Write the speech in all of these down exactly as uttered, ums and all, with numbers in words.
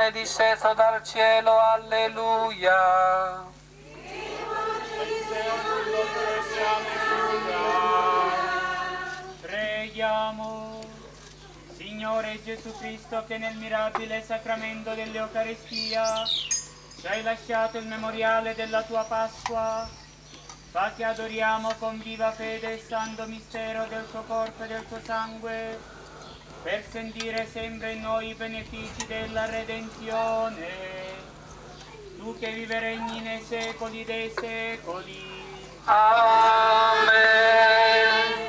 pane disceso dal cielo, alleluia. Preghiamo. Signore Gesù Cristo, che nel mirabile sacramento dell'Eucaristia ci hai lasciato il memoriale della tua Pasqua, fa che adoriamo con viva fede il santo mistero del tuo corpo e del tuo sangue, per sentire sempre in noi i benefici della redenzione. Tu che vivi e regni nei secoli dei secoli. Amen.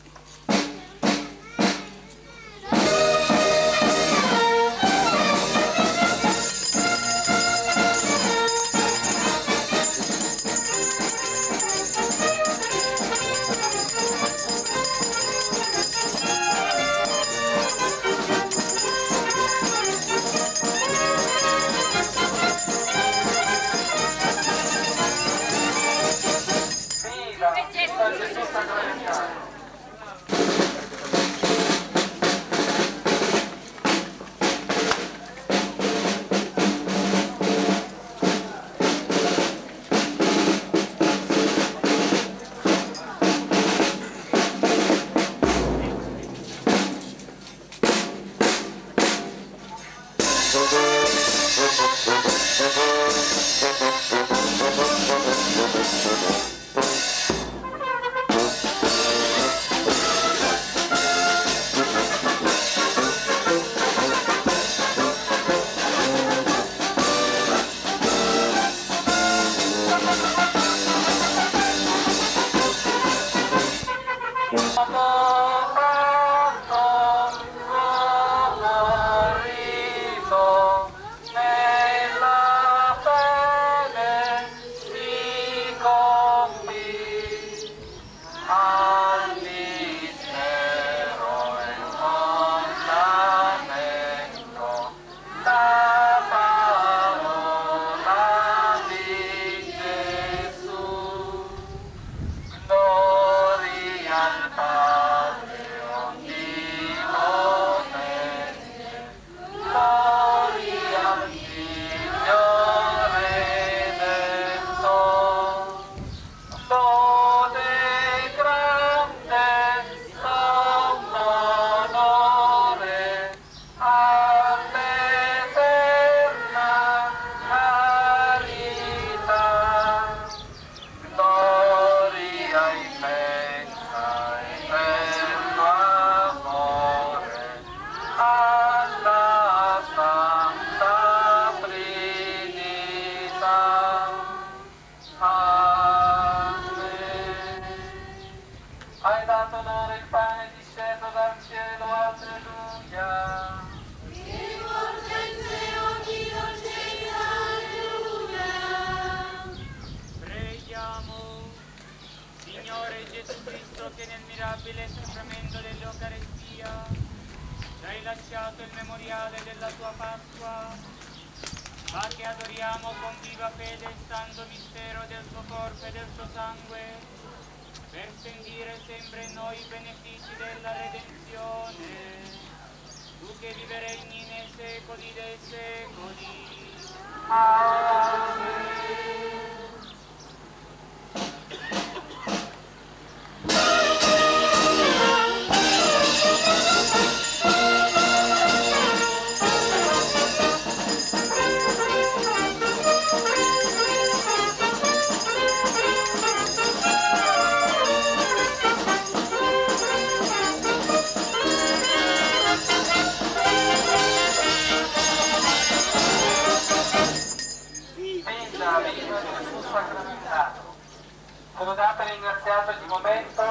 Lodate e ringraziato il momento.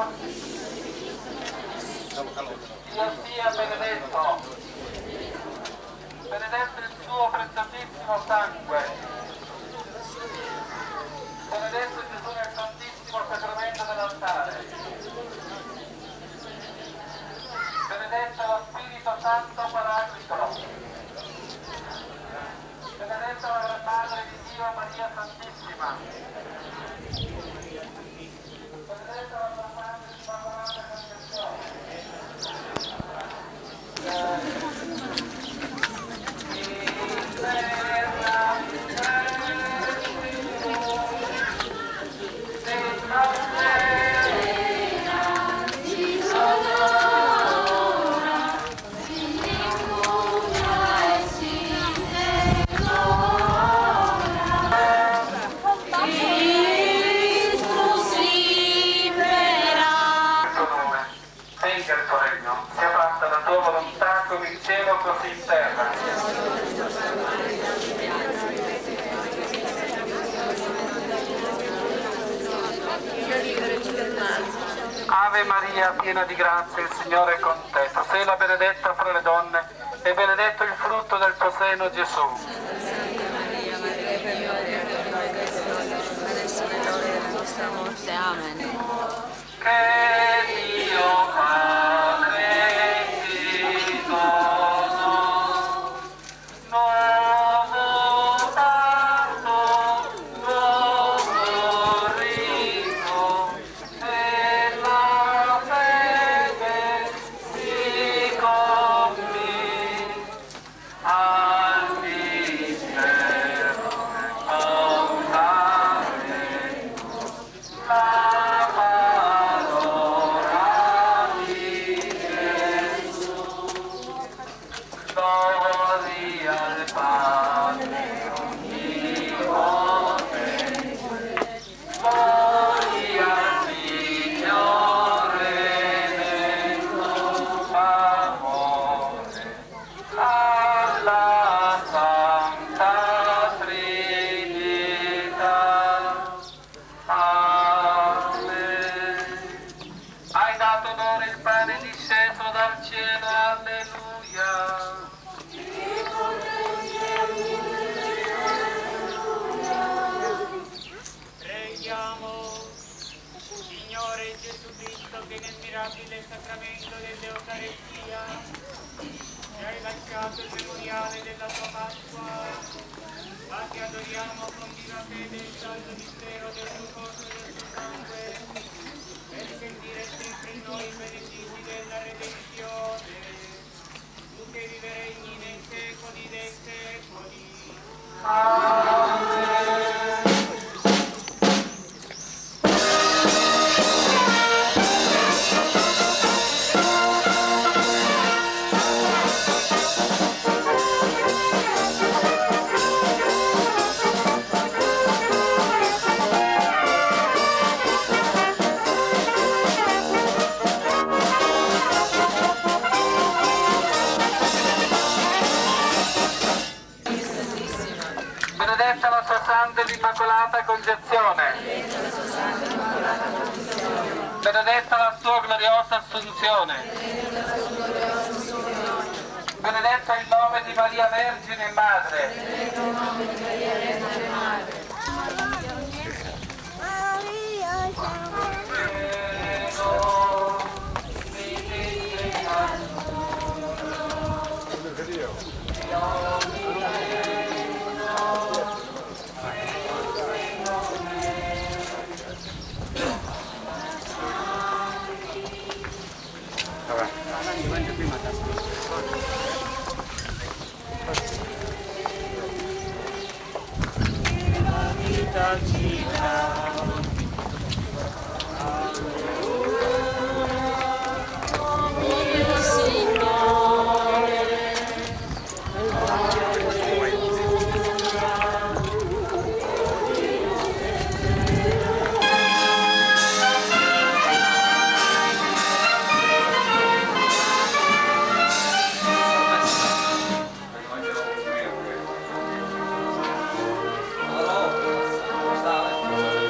Dio sia benedetto. Benedetto il suo preziosissimo sangue. Benedetto Gesù nel santissimo sacramento dell'altare. Benedetto lo Spirito Santo Paraclito. Benedetto la Madre di Dio Maria Santissima. Benedetto la Madre di Immacolata Concezione. Il Ave Maria, piena di grazia, il Signore è con te. Tu sei la benedetta fra le donne e benedetto il frutto del tuo seno, Gesù. Santa Maria, Madre per noi peccatori, adesso è l'ora della nostra morte. Amen. Che Dio Padre ti dono, nuovo parto, nuovo rito, nella fede si compì, al mistero contarne la parola di Gesù. Gloria al Padre onnipotente, gloria al Figlio redento, amore alla Santa Trinità. Amen. Hai dato loro il pane disceso dal cielo, alleluia. Preghiamo. Signore Gesù Cristo, che nel mirabile sacramento dell'Eucaristia ci hai lasciato il memoriale della tua Pasqua, ma ti adoriamo con viva fede il saldo mistero del tuo corpo e del tuo sangue, per sentire sempre in noi i benefici della redenzione, tu che vivi regni nei secoli dei secoli. Benedetta la sua Santa ed Immacolata Concezione. Benedetta la sua gloriosa Assunzione. Benedetto il nome di Maria Vergine e Madre. Vita ci dà. Allora, stare.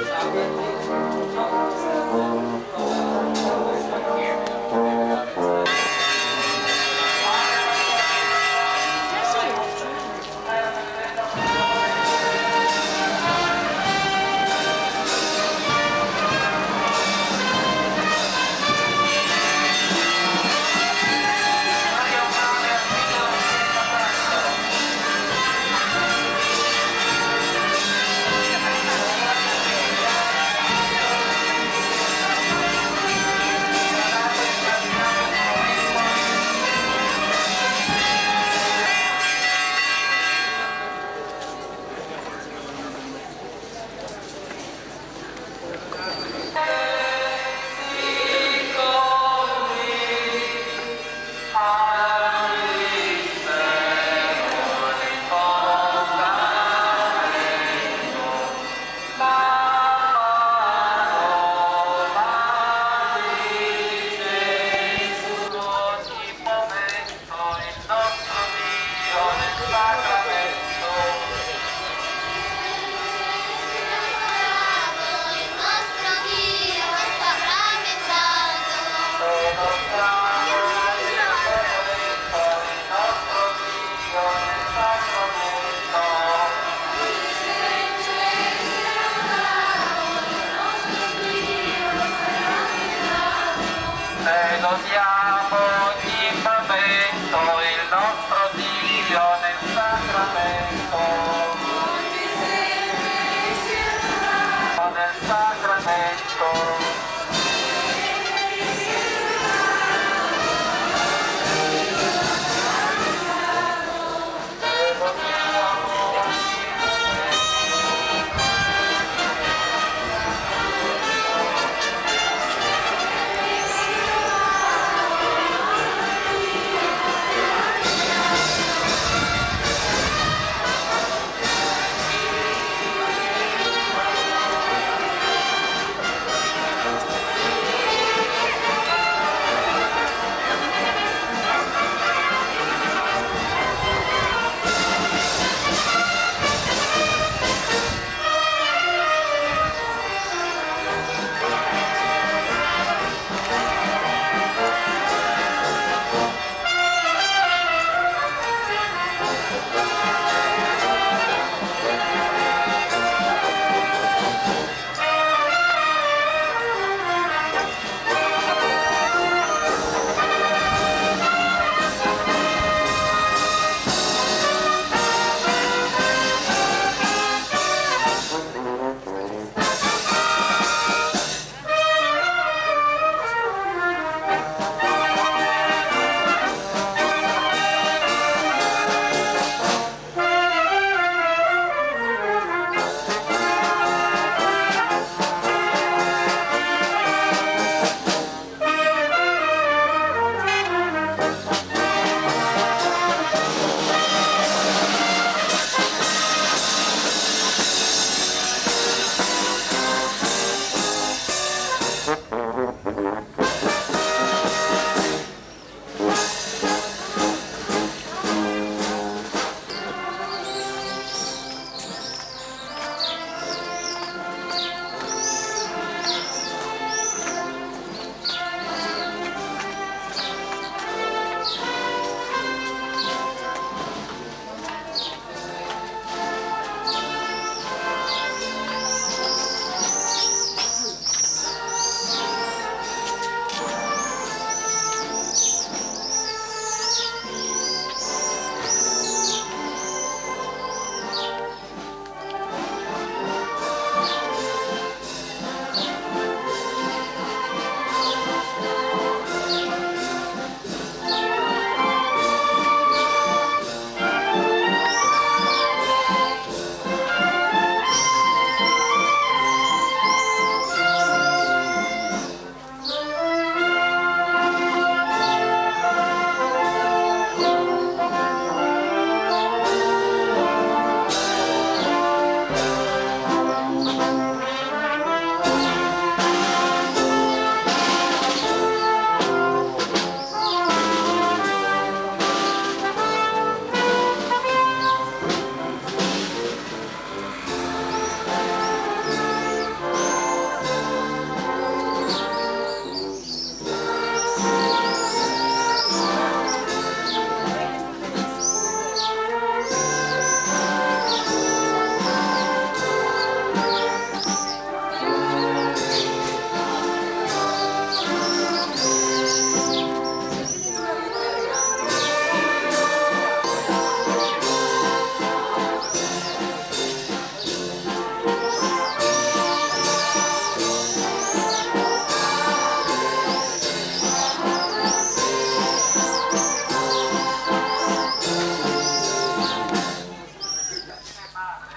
Madre.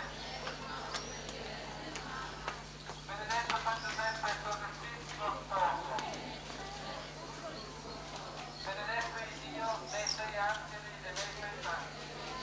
Benedetto San Giuseppe, suo giustissimo sposo. Benedetto il Dio dei sei angeli e dei suoi santi.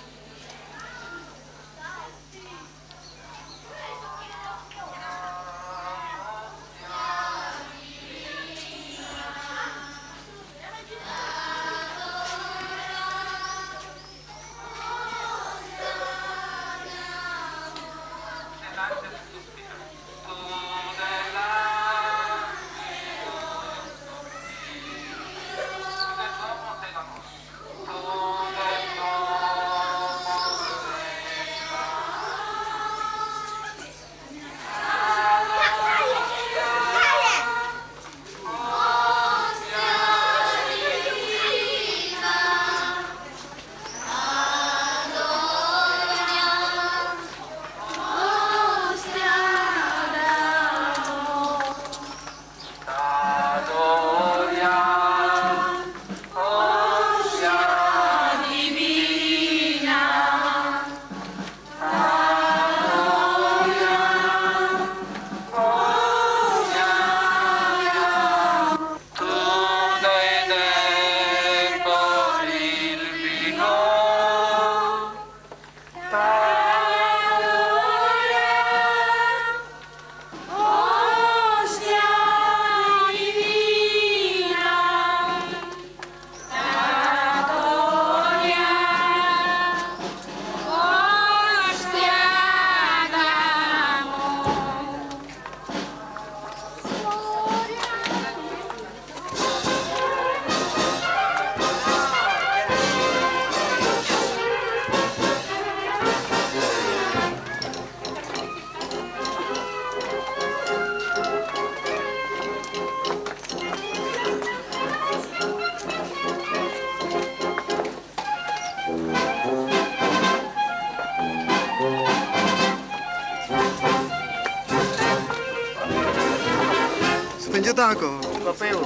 Spędziotago. Papeu.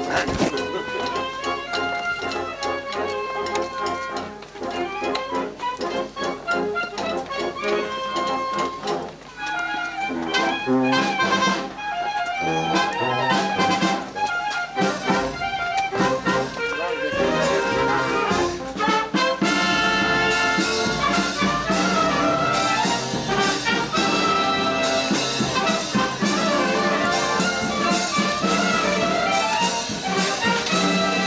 Thank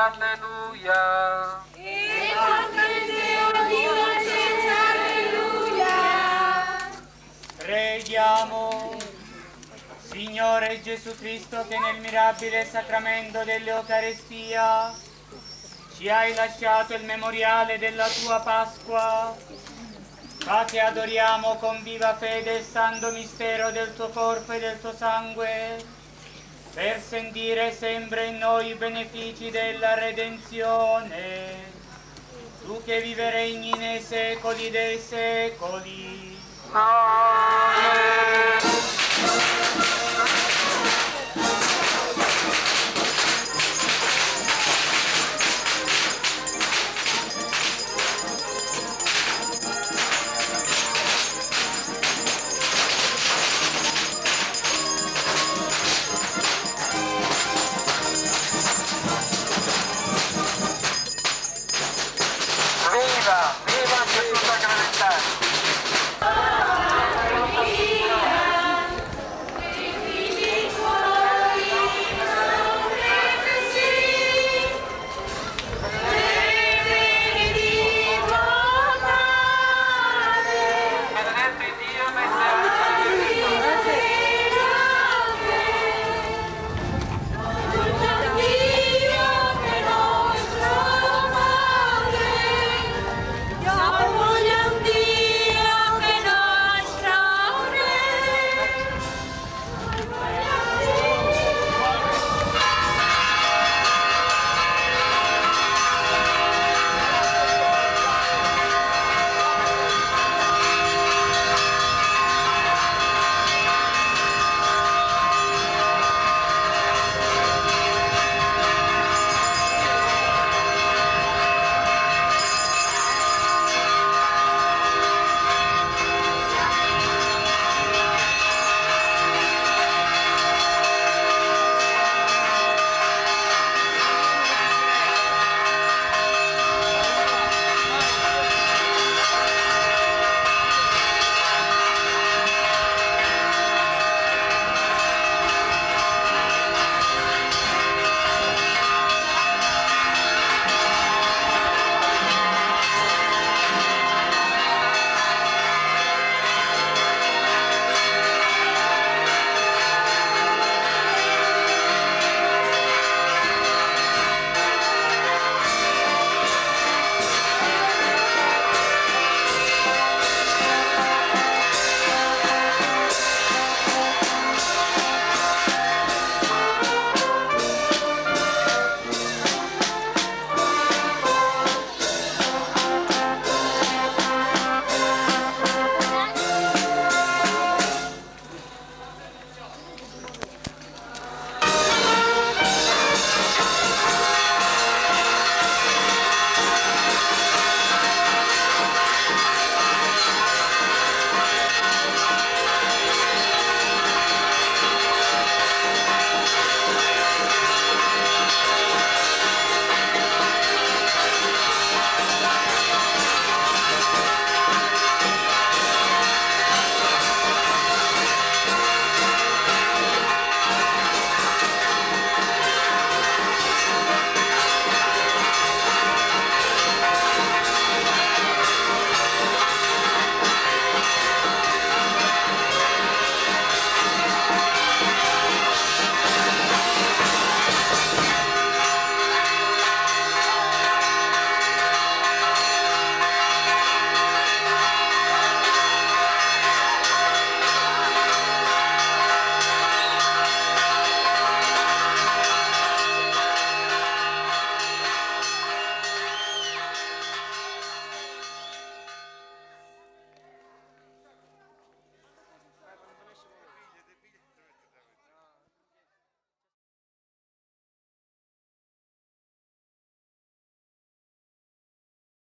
Alleluia. E comprensione di coscienza, alleluia. Preghiamo. Signore Gesù Cristo, che nel mirabile sacramento dell'Eucaristia ci hai lasciato il memoriale della tua Pasqua, fa che adoriamo con viva fede il santo mistero del tuo corpo e del tuo sangue, per sentire sempre in noi i benefici della redenzione. Tu che vivi e regni nei secoli dei secoli. Amen.